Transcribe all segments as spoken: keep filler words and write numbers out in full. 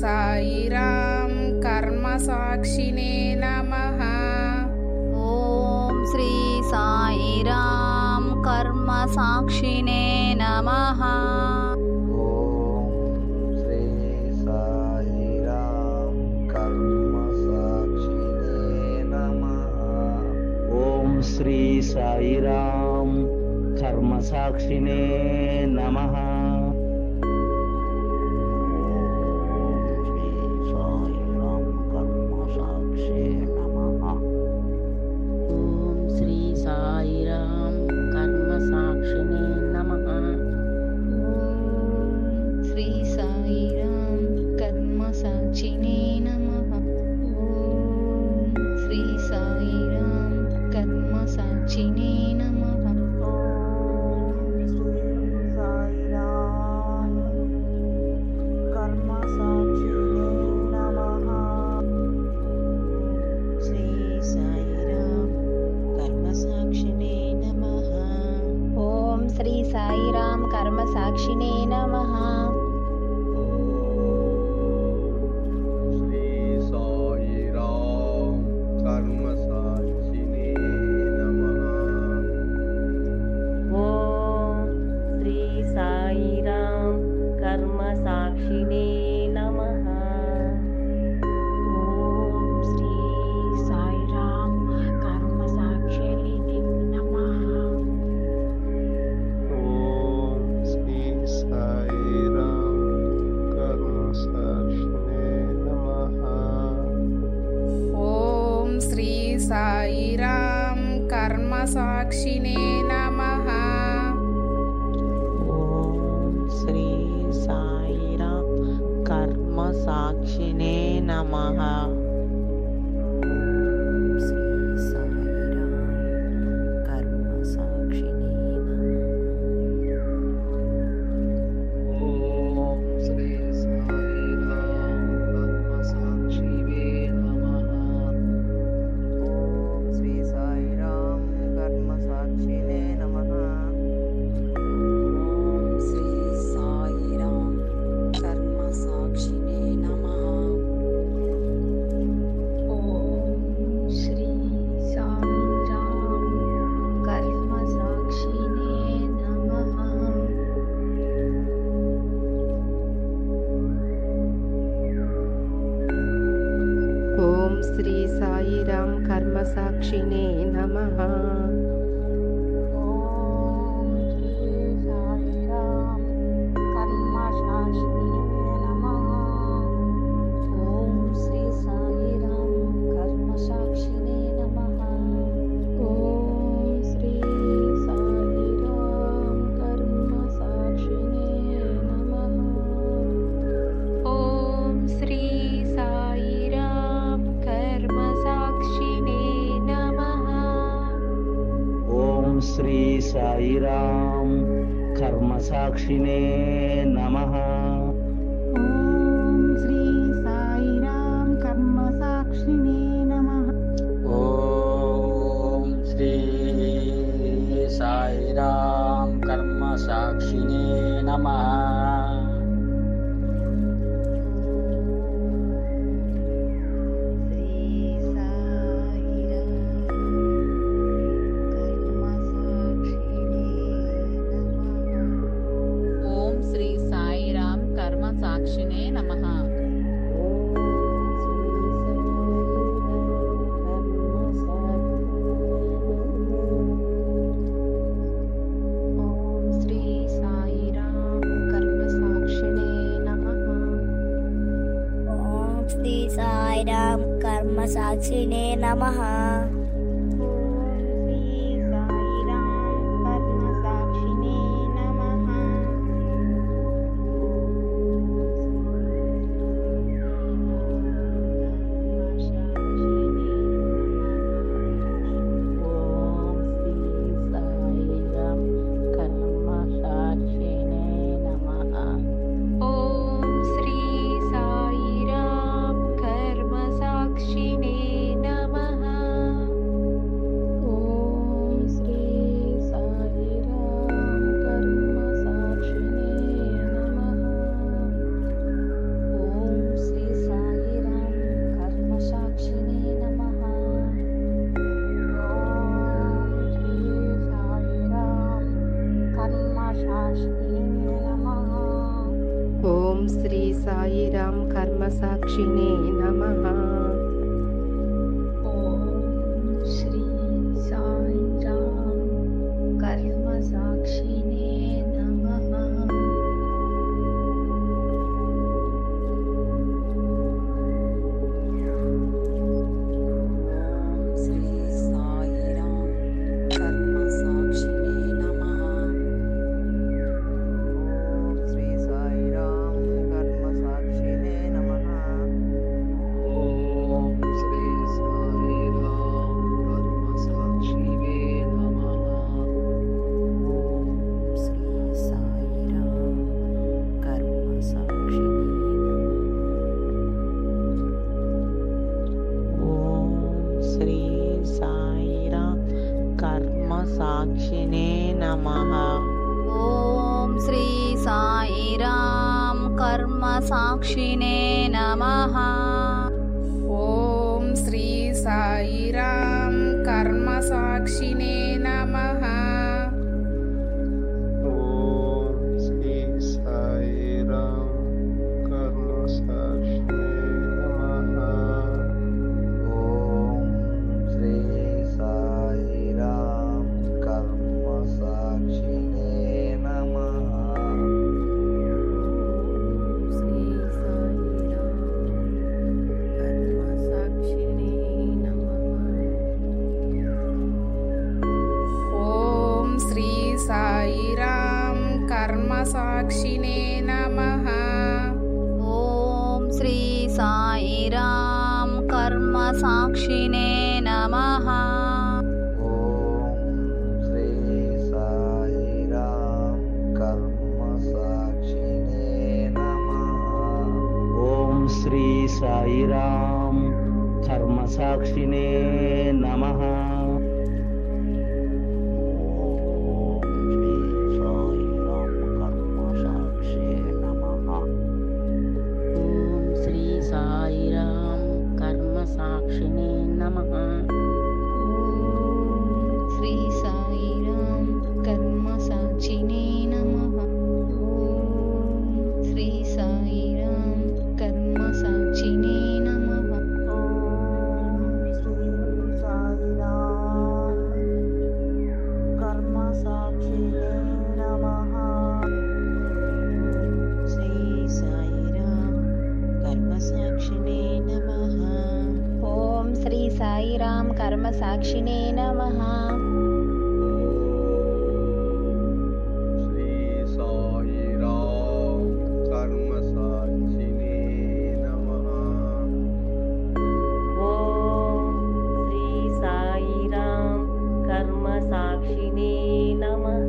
సాయిరాం కర్మసాక్షినే నమః. ఓం శ్రీ సాయిరాం కర్మసాక్షినే నమః. ఓం శ్రీ సాయిరాం కర్మసాక్షినే నమః. ఓం శ్రీ సాయిరాం కర్మసాక్షినే నమః. ఓం శ్రీ సాయిరాం కర్మసాక్షినే నమః. ఓం శ్రీ సాయిరాం కర్మసాక్షినే నమః. ఓం శ్రీ సాయిరాం కర్మసాక్షినే నమః. ఓం శ్రీ సాయిరాం కర్మసాక్షినే నమః. శ్రీ సాయిరాం కర్మసాక్షినే నమః. ఓం శ్రీ సాయిరాం కర్మసాక్షినే నమః. ఓం శ్రీ సాయిరాం కర్మసాక్షినే నమః. ఓం శ్రీ సాయిరాం కర్మసాక్షినే నమః. ఓం శ్రీ సాయిరాం కర్మసాక్షినే నమః. ఓం శ్రీ సాయిరాం కర్మసాక్షినే నమః. శ్రీ సాయిరాం కర్మసాక్షినే నమః. ఓం శ్రీ సాయిరాం కర్మసాక్షినే నమః. ఓం శ్రీ సాయిరాం కర్మసాక్షినే నమః. ఓం శ్రీ సాయిరాం కర్మసాక్షినే నమః. ఓం శ్రీ సాయిరాం కర్మసాక్షినే నమః. ఓం శ్రీ సాయిరాం కర్మసాక్షినే నమః. ఓం శ్రీ సాయిరాం కర్మసాక్షినే నమః. ఓం శ్రీ సాయిరాం కర్మసాక్షినే నమః. ఓం శ్రీ సాయిరాం కర్మసాక్షినే నమః. ఓం శ్రీ సాయిరాం కర్మసాక్షినే నమః. ఓం శ్రీ సాయిరాం కర్మసాక్షినే నమః. ఓం శ్రీ సాయిరాం కర్మసాక్షినే నమః. ఓం శ్రీ సాయిరాం కర్మసాక్షినే నమః. శ్రీ సాయిరాం కర్మసాక్షినే నమః. ఓం శ్రీ సాయిరాం కర్మసాక్షినే నమః. ఓం శ్రీ సాయిరాం కర్మసాక్షినే నమః. ఓం శ్రీ సాయిరాం కర్మసాక్షినే నమః. ఓం శ్రీ సాయిరాం కర్మసాక్షినే నమః. ఓం శ్రీ సాయిరాం కర్మసాక్షినే నమః. ఓం శ్రీ సాయిరాం కర్మసాక్షినే నమః. ఓం శ్రీ సాయిరాం కర్మ సాక్షినే నమః. ఓం శ్రీ సాయిరాం కర్మ సాక్షినే నమః. సాక్షినే నమః. ఓం శ్రీ సాయిరాం కర్మ సాక్షినే నమః. ఓం శ్రీ సాయిరాం కర్మ సాక్షినే నమః. ఓం శ్రీ సాయిరాం కర్మ సాక్షినే నమః. ఓం శ్రీ సాయిరాం కర్మ సాక్షినే నమః. శ్రీ సాయిరాం కర్మ సాక్షినే నమః. ఓం శ్రీ సాయిరాం కర్మ సాక్షినే నమః. ఓం శ్రీ సాయిరాం కర్మ సాక్షినే నమః. ఓం శ్రీ సాయిరాం కర్మ సాక్షినే నమః. ఓం శ్రీ సాయిరాం కర్మ సాక్షినే నమః. ఓం శ్రీ సాయిరాం కర్మ సాక్షినే నమః. ఓం శ్రీ సాయిరాం కర్మ సాక్షినే నమః. ఓం శ్రీ సాయిరాం కర్మ సాక్షినే నమః. ఓం శ్రీ సాయిరాం కర్మ సాక్షినే నమః. శ్రీ సాయిరాం కర్మ సాక్షినే నమః. ఓం శ్రీ సాయిరాం కర్మ సాక్షినే నమః. శ్రీ సాయిరాం కర్మ సాక్షినే నమః. ఓం శ్రీ సాయిరాం కర్మ సాక్షినే నమః.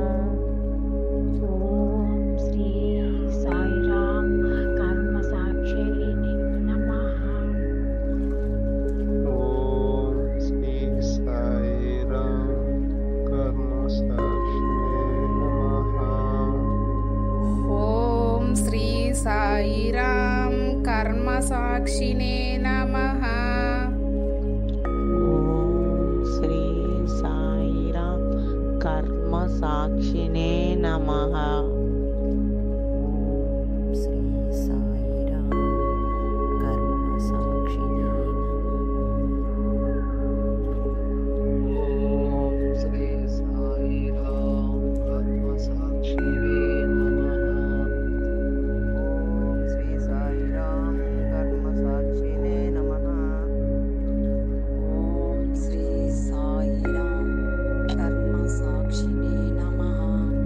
ఓం శ్రీ సాయిరాం కర్మ సాక్షినే నమః. ఓం శ్రీ సాయిరాం కర్మ సాక్షినే నమః. ఓం శ్రీ సాయిరాం కర్మ సాక్షినే నమః. ఓం శ్రీ సాయిరాం కర్మ సాక్షినే నమః. ఓం శ్రీ సాయిరాం కర్మ సాక్షినే ఓం శ్రీ సాయిరాం కర్మ సాక్షినే నమః. ఓం శ్రీ సాయిరాం కర్మ సాక్షినే నమః. ఓం శ్రీ సాయిరాం కర్మ సాక్షినే నమః.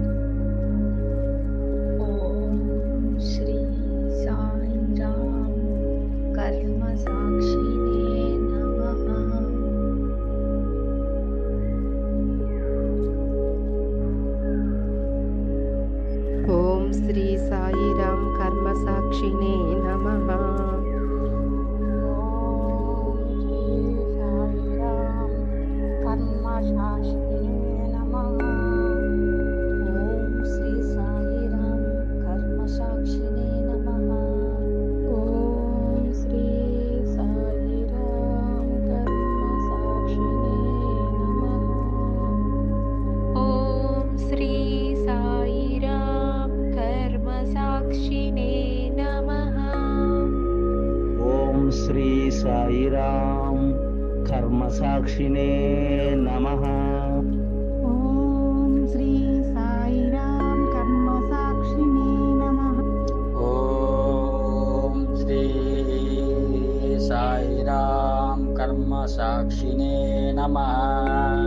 సాయిరాం కర్మ సాక్షినే నమః. ఓం శ్రీ సాయిరాం కర్మ సాక్షినే నమః. ఓం శ్రీ సాయిరాం కర్మ సాక్షినే నమః.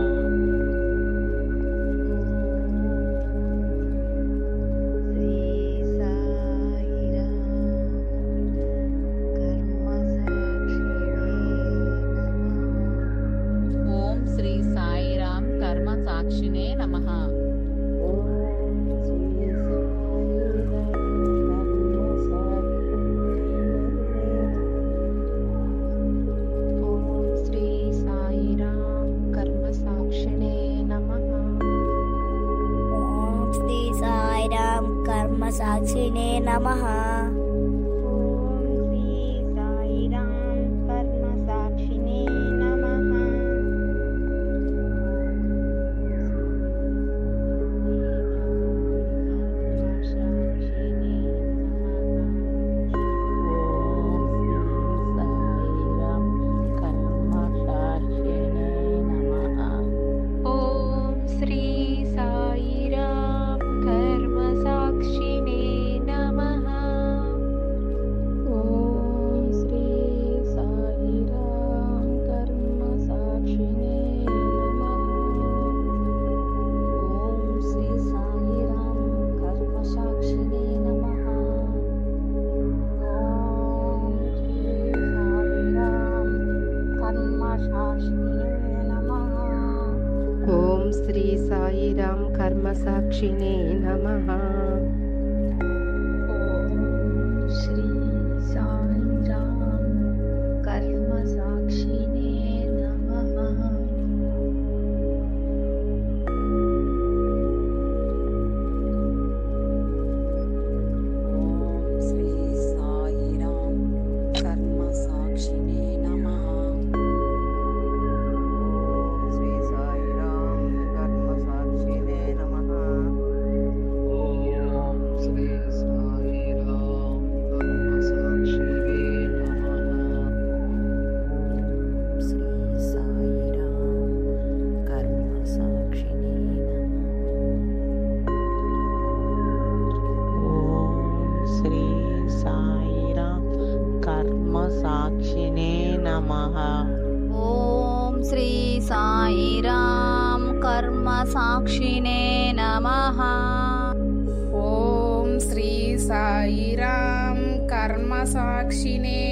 సాక్షినే నమః. ఓం శ్రీ సాయిరాం కర్మ సాక్షినే నమః. ఓం శ్రీ సాయిరాం కర్మ సాక్షినే నమః. ఓం శ్రీ సాయిరాం కర్మ సాక్షినే నమః. ఓం శ్రీ సాయిరాం కర్మ సాక్షినే నమః. ఓం శ్రీ సాయిరాం కర్మ సాక్షినే నమః. ఓం శ్రీ సాయిరాం కర్మ సాక్షినే నమః. ఓం శ్రీ సాయిరాం కర్మ సాక్షినే నమః. ఓం శ్రీ సాయిరాం కర్మ సాక్షినే నమః. ఓం శ్రీ సాయిరాం కర్మ సాక్షినే నమః. ఓం శ్రీ సాయిరాం కర్మ సాక్షినే నమః. ఓం శ్రీ సాయిరాం కర్మ సాక్షినే నమః. ఓం శ్రీ సాయిరాం కర్మ సాక్షినే నమః. శ్రీ సాయిరాం కర్మ సాక్షినే నమః. ఓం శ్రీ సాయిరాం కర్మ సాక్షినే నమః. ఓం శ్రీ సాయిరాం కర్మ సాక్షినే